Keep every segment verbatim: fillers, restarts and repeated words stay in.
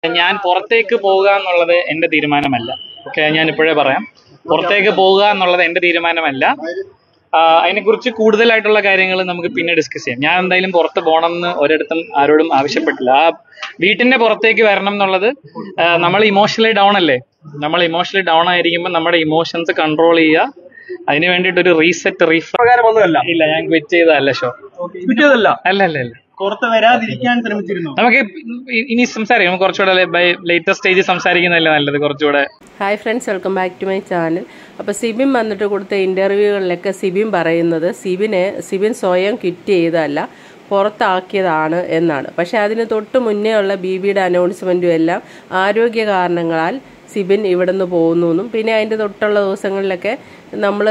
ഞാൻ പുറത്തേക്ക് പോവുക എന്നുള്ളത് എന്റെ തീരുമാനമല്ല. ഓക്കെ, ഞാൻ ഇപ്പോഴേ പറയാം, പുറത്തേക്ക് പോവുക എന്നുള്ളത് എന്റെ തീരുമാനമല്ല. അതിനെക്കുറിച്ച് കൂടുതലായിട്ടുള്ള കാര്യങ്ങൾ നമുക്ക് പിന്നെ ഡിസ്കസ് ചെയ്യാം. ഞാൻ എന്തായാലും പുറത്ത് പോകണം എന്ന് ഒരിടത്തും ആരോടും ആവശ്യപ്പെട്ടില്ല. ആ വീട്ടിന്റെ പുറത്തേക്ക് വരണം എന്നുള്ളത്, നമ്മൾ ഇമോഷണലി ഡൗൺ അല്ലേ, നമ്മൾ ഇമോഷണലി ഡൗൺ ആയിരിക്കുമ്പോൾ നമ്മുടെ ഇമോഷൻസ് കൺട്രോൾ ചെയ്യുക. അതിന് വേണ്ടിയിട്ട് ഒരു റീസെറ്റ് റീഫ്രകാരം ഒന്നുമല്ല. ഇല്ല, ഞാൻ ക്വിറ്റ് ചെയ്തതല്ല ഷോ. അല്ല അല്ല അല്ല പുറത്ത് വരാതിരിക്കാൻ ശ്രമിച്ചിരുന്നു. നമുക്ക് ഇനി സംസാരിക്കാം, നമുക്ക് കുറച്ചുകൂടെ ലേറ്റസ്റ്റ് സ്റ്റേജിൽ സംസാരിക്കുന്നതല്ലേ നല്ലത്, കുറച്ചുകൂടെ. Hi friends, welcome back to my channel. അപ്പോൾ സിബിൻ വന്നിട്ട് കൊടുത്ത ഇൻ്റർവ്യൂകളിലൊക്കെ സിബിൻ പറയുന്നത് സിബിനെ സിബിൻ സ്വയം ക്വിറ്റ് ചെയ്തതല്ല, പുറത്താക്കിയതാണ് എന്നാണ്. പക്ഷേ അതിന് തൊട്ട് മുന്നേ ഉള്ള ബി ബിയുടെ അനൗൺസ്മെൻറ്റും എല്ലാം ആരോഗ്യ കാരണങ്ങളാൽ സിബിൻ ഇവിടെ നിന്ന് പോകുന്നു എന്നും, പിന്നെ അതിൻ്റെ തൊട്ടുള്ള ദിവസങ്ങളിലൊക്കെ നമ്മൾ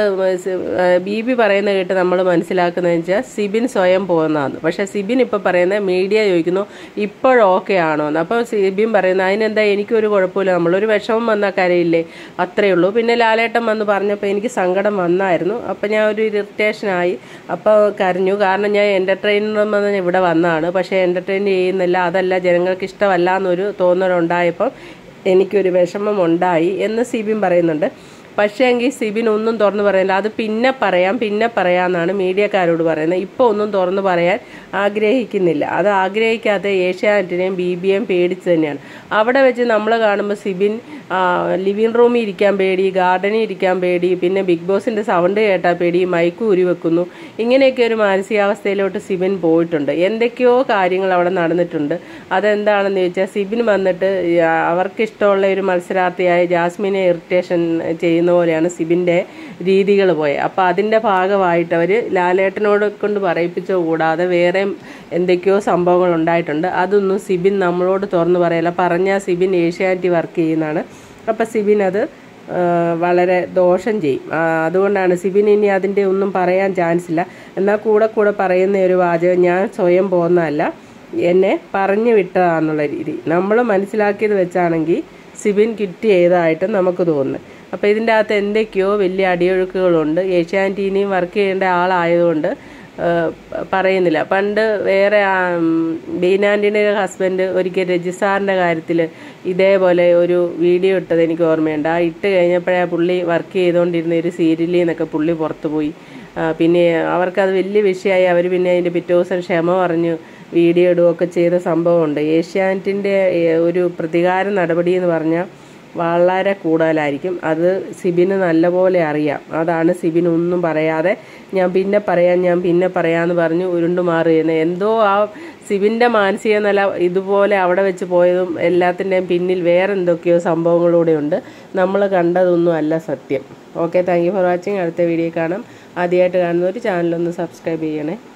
ബി ബി പറയുന്ന കേട്ട് നമ്മൾ മനസ്സിലാക്കുന്നതെന്ന് വെച്ചാൽ സിബിൻ സ്വയം പോകുന്നതാണ്. പക്ഷേ സിബിൻ ഇപ്പോൾ പറയുന്നത്, മീഡിയ ചോദിക്കുന്നു ഇപ്പോഴോക്കെ ആണോ എന്ന്. അപ്പോൾ സിബിൻ പറയുന്നത് അതിനെന്താ, എനിക്കൊരു കുഴപ്പമില്ല, നമ്മളൊരു വിഷമം വന്നാൽ കരയില്ലേ, അത്രയേ ഉള്ളൂ. പിന്നെ ലാലേട്ടൻ വന്ന് പറഞ്ഞപ്പോൾ എനിക്ക് സങ്കടം വന്നായിരുന്നു, അപ്പോൾ ഞാൻ ഒരു ഇറിറ്റേഷനായി, അപ്പോൾ കരഞ്ഞു. കാരണം ഞാൻ എൻ്റർടൈനർ ഇവിടെ വന്നതാണ്, പക്ഷേ എൻ്റർടൈൻ ചെയ്യുന്നില്ല, അതല്ല ജനങ്ങൾക്ക് ഇഷ്ടമല്ല എന്നൊരു തോന്നലുണ്ടായപ്പോൾ എനിക്കൊരു വിഷമം ഉണ്ടായി എന്ന് സിബിൻ പറയുന്നുണ്ട്. പക്ഷേ എങ്കിൽ സിബിൻ ഒന്നും തുറന്നു പറയില്ല, അത് പിന്നെ പറയാം പിന്നെ പറയാമെന്നാണ് മീഡിയക്കാരോട് പറയുന്നത്. ഇപ്പോൾ ഒന്നും തുറന്നു പറയാൻ ആഗ്രഹിക്കുന്നില്ല. അത് ആഗ്രഹിക്കാത്ത ഏഷ്യാനെറ്റിനെയും ബി ബിയെയും പേടിച്ച് തന്നെയാണ്. അവിടെ വെച്ച് നമ്മൾ കാണുമ്പോൾ സിബിൻ ലിവിങ് റൂമിൽ ഇരിക്കാൻ പേടി, ഗാർഡനിൽ ഇരിക്കാൻ പേടി, പിന്നെ ബിഗ് ബോസിൻ്റെ സൗണ്ട് കേട്ടാൽ പേടി, മൈക്ക് ഊരി വെക്കുന്നു, ഇങ്ങനെയൊക്കെ ഒരു മാനസികാവസ്ഥയിലോട്ട് സിബിൻ പോയിട്ടുണ്ട്. എന്തൊക്കെയോ കാര്യങ്ങൾ അവിടെ നടന്നിട്ടുണ്ട്. അതെന്താണെന്ന് ചോദിച്ചാൽ, സിബിൻ വന്നിട്ട് അവർക്കിഷ്ടമുള്ള ഒരു മത്സരാർത്ഥിയായ ജാസ്മിനെ ഇറിറ്റേഷൻ ചെയ്യുന്ന പോലെയാണ് സിബിൻ്റെ രീതികൾ പോയത്. അപ്പോൾ അതിൻ്റെ ഭാഗമായിട്ട് അവർ ലാലേട്ടനോട് കൊണ്ട് പറയിപ്പിച്ചോ കൂടാതെ വേറെ എന്തൊക്കെയോ സംഭവങ്ങൾ ഉണ്ടായിട്ടുണ്ട്. അതൊന്നും സിബിൻ നമ്മളോട് തുറന്നു പറയില്ല. പറഞ്ഞാൽ സിബിൻ ഏഷ്യാനെറ്റ് വർക്ക് ചെയ്യുന്നതാണ്. അപ്പോൾ സിബിൻ അത് വളരെ ദോഷം ചെയ്യും. അതുകൊണ്ടാണ് സിബിൻ ഇനി അതിൻ്റെ ഒന്നും പറയാൻ ചാൻസ് ഇല്ല. എന്നാൽ കൂടെ കൂടെ പറയുന്ന ഒരു വാചകം, ഞാൻ സ്വയം പോകുന്നതല്ല, എന്നെ പറഞ്ഞു വിട്ടതാന്നുള്ള രീതി നമ്മൾ മനസ്സിലാക്കിയത് വെച്ചാണെങ്കിൽ സിബിൻ ക്വിറ്റ് ചെയ്തതായിട്ട് നമുക്ക് തോന്നുന്നു. അപ്പോൾ ഇതിൻ്റെ അകത്ത് എന്തൊക്കെയോ വലിയ അടിയൊഴുക്കുകളുണ്ട്. ഏഷ്യാനെറ്റിനെയും വർക്ക് ചെയ്യേണ്ട ആളായതുകൊണ്ട് പറയുന്നില്ല. പണ്ട് വേറെ ബീനാൻറ്റിൻ്റെ ഹസ്ബൻഡ് ഒരിക്കൽ രജിസാറിൻ്റെ കാര്യത്തിൽ ഇതേപോലെ ഒരു വീഡിയോ ഇട്ടത് എനിക്ക് ഓർമ്മയുണ്ട്. ആ ഇട്ട് കഴിഞ്ഞപ്പോഴേ പുള്ളി വർക്ക് ചെയ്തുകൊണ്ടിരുന്ന ഒരു സീരിയലിൽ നിന്നൊക്കെ പുള്ളി പുറത്തു പോയി. പിന്നെ അവർക്കത് വലിയ വിഷയമായി. അവർ പിന്നെ അതിൻ്റെ പിറ്റേ ദിവസം ക്ഷമ പറഞ്ഞു വീഡിയോ ഇടുകയൊക്കെ ചെയ്ത സംഭവമുണ്ട്. ഏഷ്യാനെറ്റിൻ്റെ ഒരു പ്രതികാര നടപടി എന്ന് പറഞ്ഞാൽ വളരെ കൂടുതലായിരിക്കും. അത് സിബിന് നല്ലപോലെ അറിയാം. അതാണ് സിബിൻ ഒന്നും പറയാതെ ഞാൻ പിന്നെ പറയാം ഞാൻ പിന്നെ പറയാമെന്ന് പറഞ്ഞ് ഉരുണ്ടു മാറുന്നത്. എന്തോ ആ സിബിൻ്റെ മാനസിക നില ഇതുപോലെ അവിടെ വെച്ച് പോയതും എല്ലാത്തിൻ്റെയും പിന്നിൽ വേറെ എന്തൊക്കെയോ സംഭവങ്ങളൂടെ ഉണ്ട്. നമ്മൾ കണ്ടതൊന്നും അല്ല സത്യം. Okay, thank you for watching. അടുത്ത വീഡിയോ കാണാം. ആദ്യമായിട്ട് കാണുന്നവർ ചാനലൊന്ന് സബ്സ്ക്രൈബ് ചെയ്യണേ.